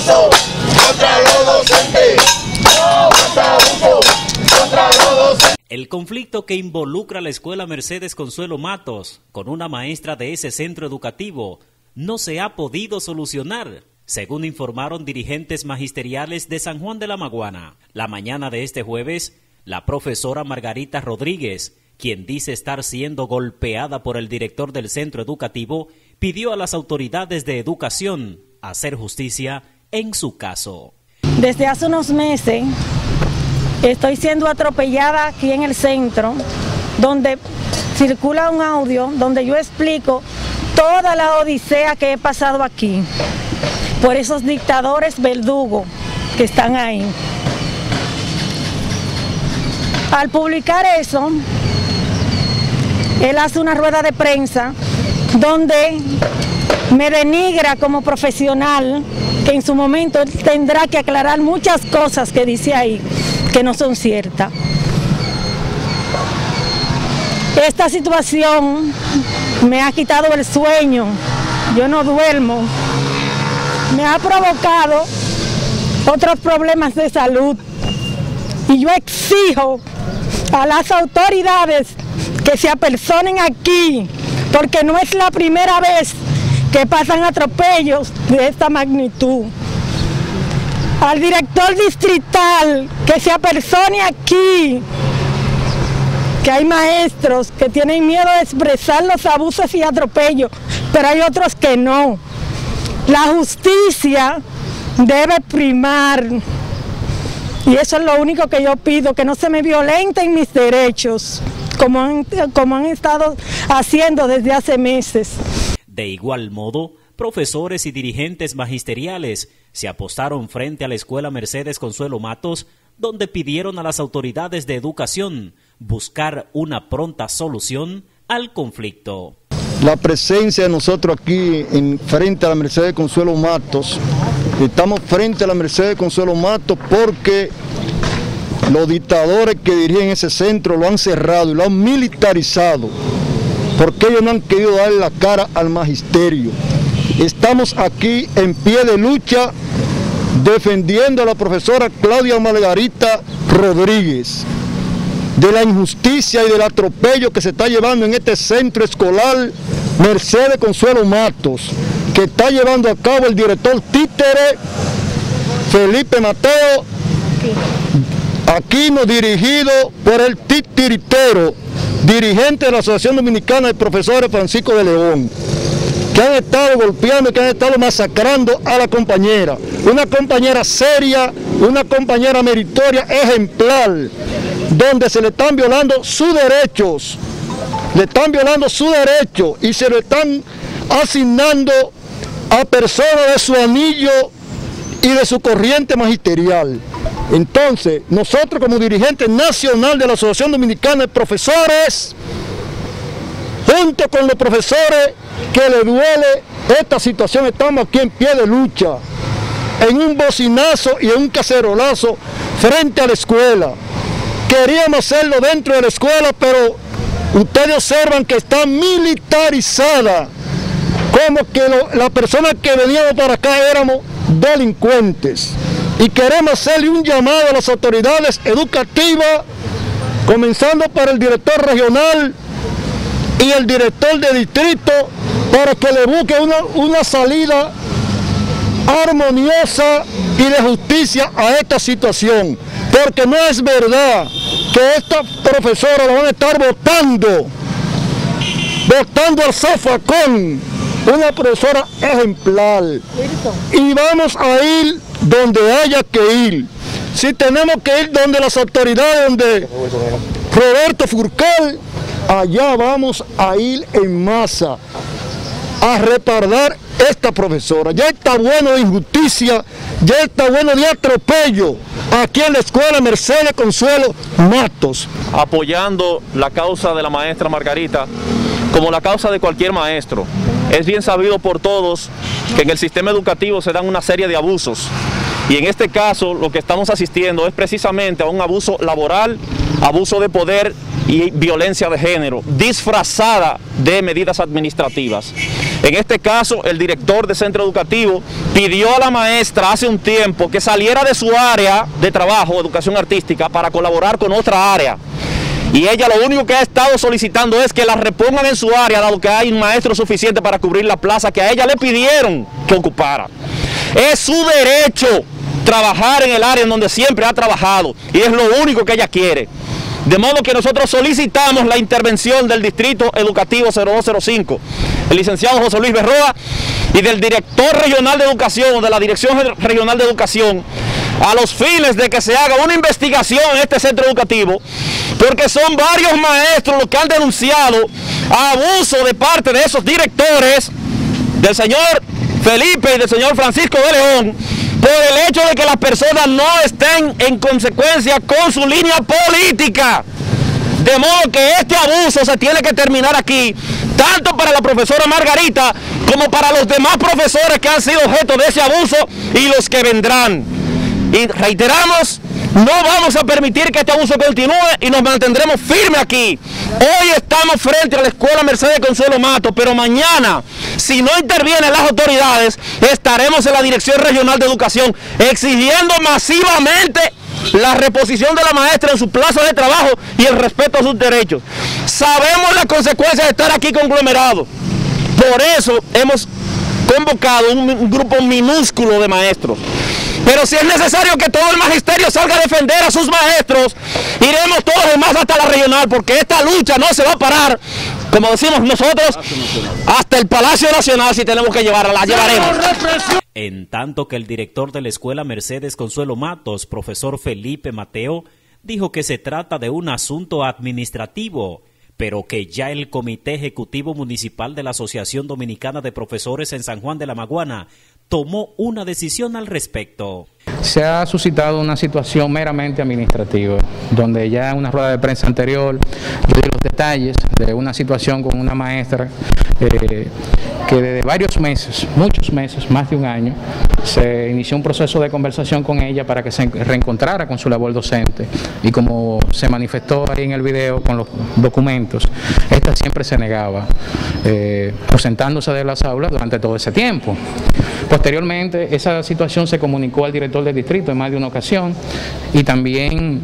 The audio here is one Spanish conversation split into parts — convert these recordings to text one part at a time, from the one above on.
abuso contra los docentes. No más abuso contra los docentes. El conflicto que involucra a la escuela Mercedes Consuelo Matos con una maestra de ese centro educativo no se ha podido solucionar, según informaron dirigentes magisteriales de San Juan de la Maguana. La mañana de este jueves, la profesora Margarita Rodríguez, quien dice estar siendo golpeada por el director del centro educativo, pidió a las autoridades de educación hacer justicia en su caso. Desde hace unos meses estoy siendo atropellada aquí en el centro, donde circula un audio donde yo explico toda la odisea que he pasado aquí por esos dictadores verdugos que están ahí. Al publicar eso, él hace una rueda de prensa donde me denigra como profesional, que en su momento él tendrá que aclarar muchas cosas que dice ahí que no son ciertas. Esta situación me ha quitado el sueño, yo no duermo, me ha provocado otros problemas de salud y yo exijo a las autoridades que se apersonen aquí, porque no es la primera vez que pasan atropellos de esta magnitud. Al director distrital que se apersone aquí, que hay maestros que tienen miedo de expresar los abusos y atropellos, pero hay otros que no. La justicia debe primar, y eso es lo único que yo pido, que no se me violenten mis derechos, como han estado haciendo desde hace meses. De igual modo, profesores y dirigentes magisteriales se apostaron frente a la escuela Mercedes Consuelo Matos, donde pidieron a las autoridades de educación buscar una pronta solución al conflicto. La presencia de nosotros aquí frente a la Mercedes Consuelo Matos, estamos frente a la Mercedes Consuelo Matos porque los dictadores que dirigen ese centro lo han cerrado y lo han militarizado, porque ellos no han querido darle la cara al magisterio. Estamos aquí en pie de lucha defendiendo a la profesora Claudia Margarita Rodríguez de la injusticia y del atropello que se está llevando en este centro escolar Mercedes Consuelo Matos, que está llevando a cabo el director títere Felipe Mateo, aquí no dirigido por el titiritero, dirigente de la Asociación Dominicana de Profesores Francisco de León, que han estado golpeando, que han estado masacrando a la compañera. Una compañera seria, una compañera meritoria, ejemplar, donde se le están violando sus derechos, y se le están asignando a personas de su anillo y de su corriente magisterial. Entonces, nosotros como dirigente nacional de la Asociación Dominicana de Profesores, junto con los profesores que le duele esta situación, estamos aquí en pie de lucha, en un bocinazo y en un cacerolazo frente a la escuela. Queríamos hacerlo dentro de la escuela, pero ustedes observan que está militarizada, como que las personas que veníamos para acá éramos delincuentes. Y queremos hacerle un llamado a las autoridades educativas, comenzando por el director regional y el director de distrito, para que le busque una salida armoniosa y de justicia a esta situación, porque no es verdad que esta profesora la van a estar votando al zafacón, una profesora ejemplar, y vamos a ir donde haya que ir. Si tenemos que ir donde las autoridades, donde Roberto Furcal, allá vamos a ir en masa a respaldar esta profesora. Ya está bueno de injusticia, ya está bueno de atropello aquí en la escuela Mercedes Consuelo Matos. Apoyando la causa de la maestra Margarita como la causa de cualquier maestro. Es bien sabido por todos que en el sistema educativo se dan una serie de abusos, y en este caso lo que estamos asistiendo es precisamente a un abuso laboral, abuso de poder y violencia de género, disfrazada de medidas administrativas. En este caso, el director de centro educativo pidió a la maestra hace un tiempo que saliera de su área de trabajo, educación artística, para colaborar con otra área. Y ella lo único que ha estado solicitando es que la repongan en su área, dado que hay un maestro suficiente para cubrir la plaza que a ella le pidieron que ocupara. Es su derecho trabajar en el área en donde siempre ha trabajado, y es lo único que ella quiere. De modo que nosotros solicitamos la intervención del Distrito Educativo 0205, el licenciado José Luis Berroa, y del director regional de educación, de la Dirección Regional de Educación, a los fines de que se haga una investigación en este centro educativo, porque son varios maestros los que han denunciado abuso de parte de esos directores, del señor Felipe y del señor Francisco de León, por el hecho de que las personas no estén en consecuencia con su línea política. De modo que este abuso se tiene que terminar aquí, tanto para la profesora Margarita como para los demás profesores que han sido objeto de ese abuso y los que vendrán. Y reiteramos, no vamos a permitir que este abuso continúe y nos mantendremos firmes aquí. Hoy estamos frente a la escuela Mercedes Consuelo Matos, pero mañana, si no intervienen las autoridades, estaremos en la Dirección Regional de Educación exigiendo masivamente la reposición de la maestra en su plaza de trabajo y el respeto a sus derechos. Sabemos las consecuencias de estar aquí conglomerados. Por eso hemos convocado un grupo minúsculo de maestros. Pero si es necesario que todo el magisterio salga a defender a sus maestros, iremos todos los demás hasta la regional, porque esta lucha no se va a parar, como decimos nosotros, hasta el Palacio Nacional. Si tenemos que llevarla, la llevaremos. En tanto que el director de la escuela Mercedes Consuelo Matos, profesor Felipe Mateo, dijo que se trata de un asunto administrativo, pero que ya el Comité Ejecutivo Municipal de la Asociación Dominicana de Profesores en San Juan de la Maguana tomó una decisión al respecto. Se ha suscitado una situación meramente administrativa, donde ya en una rueda de prensa anterior yo di los detalles de una situación con una maestra que desde varios meses, muchos meses, más de un año, se inició un proceso de conversación con ella para que se reencontrara con su labor docente, y como se manifestó ahí en el video con los documentos, esta siempre se negaba, ausentándose de las aulas durante todo ese tiempo. Posteriormente, esa situación se comunicó al director del distrito en más de una ocasión, y también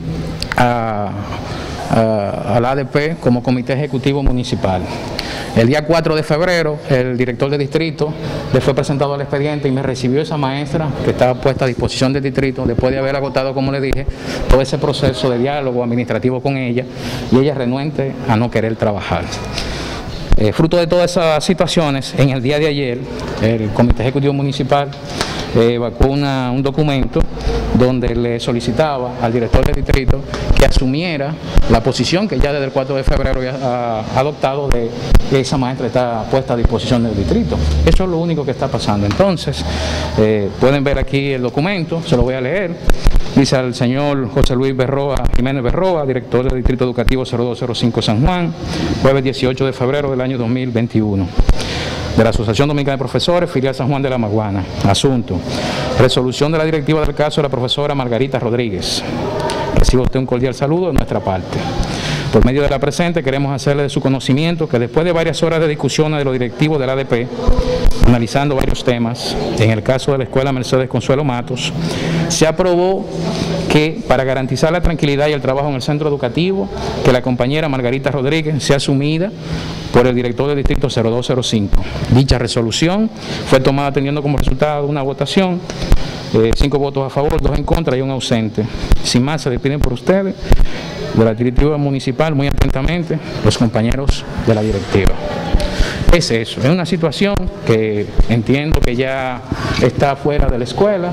al ADP como Comité Ejecutivo Municipal. El día 4 de febrero, el director del distrito le fue presentado al expediente y me recibió esa maestra que estaba puesta a disposición del distrito, después de haber agotado, como le dije, todo ese proceso de diálogo administrativo con ella, y ella renuente a no querer trabajar. Fruto de todas esas situaciones, en el día de ayer, el Comité Ejecutivo Municipal evacuó un documento donde le solicitaba al director del distrito que asumiera la posición que ya desde el 4 de febrero ya ha adoptado, de que esa maestra está puesta a disposición del distrito. Eso es lo único que está pasando. Entonces, pueden ver aquí el documento, se lo voy a leer. Dice al señor José Luis Jiménez Berroa, director del Distrito Educativo 0205 San Juan, jueves 18 de febrero del año 2021. De la Asociación Dominicana de Profesores, filial San Juan de la Maguana. Asunto: resolución de la directiva del caso de la profesora Margarita Rodríguez. Recibe usted un cordial saludo de nuestra parte. Por medio de la presente, queremos hacerle de su conocimiento que después de varias horas de discusiones de los directivos del ADP, analizando varios temas, en el caso de la escuela Mercedes Consuelo Matos, se aprobó que, para garantizar la tranquilidad y el trabajo en el centro educativo, que la compañera Margarita Rodríguez sea asumida por el director del distrito 0205. Dicha resolución fue tomada teniendo como resultado una votación, 5 votos a favor, 2 en contra y 1 ausente. Sin más, se despiden por ustedes, de la directiva municipal, muy atentamente, los compañeros de la directiva. Es eso, es una situación que entiendo que ya está fuera de la escuela.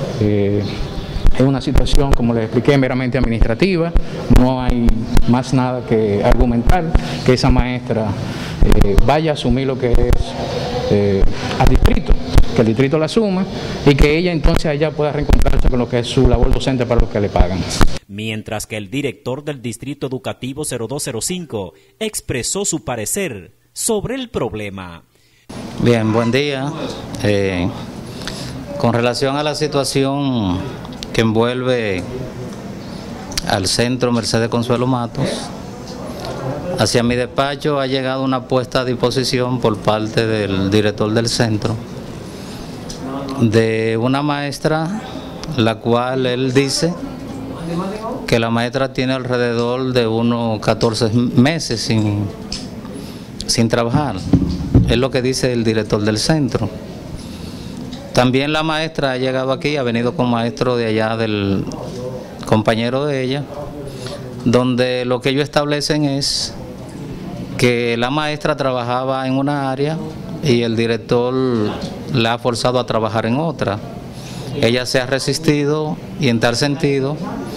Es una situación, como les expliqué, meramente administrativa. No hay más nada que argumentar, que esa maestra vaya a asumir lo que es al distrito, que el distrito la asuma y que ella entonces allá pueda reencontrarse con lo que es su labor docente para lo que le pagan. Mientras que el director del Distrito Educativo 0205 expresó su parecer sobre el problema. Bien, buen día. Con relación a la situación que envuelve al centro Mercedes Consuelo Matos. Hacia mi despacho ha llegado una puesta a disposición por parte del director del centro de una maestra, la cual él dice que la maestra tiene alrededor de unos 14 meses sin trabajar. Es lo que dice el director del centro. También la maestra ha llegado aquí, ha venido con maestro de allá del compañero de ella, donde lo que ellos establecen es que la maestra trabajaba en una área y el director la ha forzado a trabajar en otra. Ella se ha resistido y en tal sentido,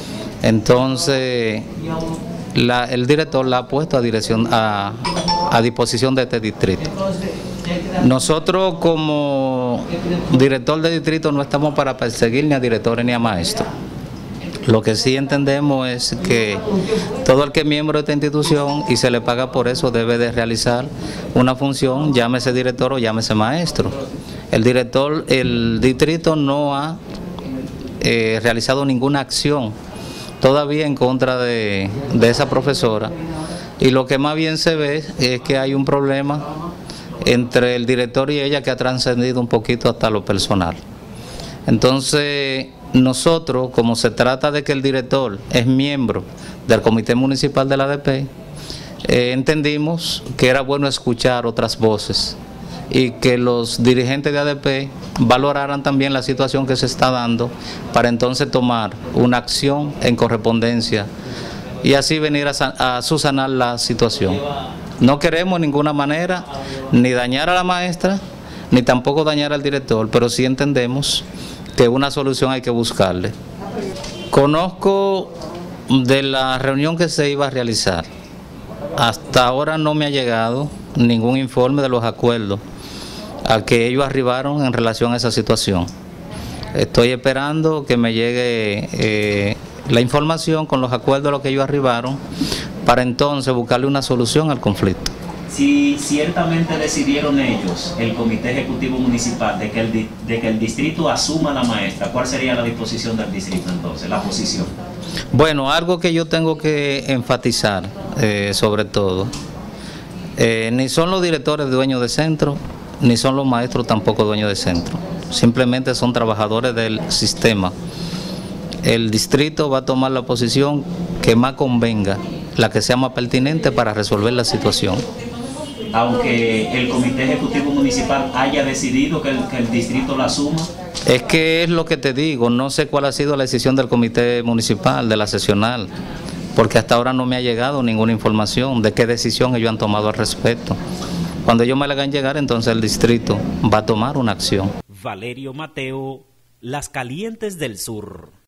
entonces el director la ha puesto a disposición de este distrito. Nosotros como director de distrito no estamos para perseguir ni a directores ni a maestros. Lo que sí entendemos es que todo el que es miembro de esta institución y se le paga por eso debe de realizar una función, llámese director o llámese maestro. El distrito no ha realizado ninguna acción todavía en contra de esa profesora, y lo que más bien se ve es que hay un problema entre el director y ella que ha trascendido un poquito hasta lo personal. Entonces, nosotros, como se trata de que el director es miembro del Comité Municipal de la ADP, entendimos que era bueno escuchar otras voces y que los dirigentes de ADP valoraran también la situación que se está dando para entonces tomar una acción en correspondencia y así venir a subsanar la situación. No queremos de ninguna manera ni dañar a la maestra, ni tampoco dañar al director, pero sí entendemos que una solución hay que buscarle. Conozco de la reunión que se iba a realizar. Hasta ahora no me ha llegado ningún informe de los acuerdos a que ellos arribaron en relación a esa situación. Estoy esperando que me llegue la información con los acuerdos a los que ellos arribaron para entonces buscarle una solución al conflicto. Si ciertamente decidieron ellos, el Comité Ejecutivo Municipal, de que el distrito asuma a la maestra, ¿cuál sería la disposición del distrito entonces, la posición? Bueno, algo que yo tengo que enfatizar sobre todo, ni son los directores dueños de centro, ni son los maestros tampoco dueños de centro, simplemente son trabajadores del sistema. El distrito va a tomar la posición que más convenga, la que sea más pertinente para resolver la situación. Aunque el Comité Ejecutivo Municipal haya decidido que el distrito la asuma. Es que es lo que te digo, no sé cuál ha sido la decisión del Comité Municipal, de la sesional, porque hasta ahora no me ha llegado ninguna información de qué decisión ellos han tomado al respecto. Cuando ellos me la hagan llegar, entonces el distrito va a tomar una acción. Valerio Mateo, Las Calientes del Sur.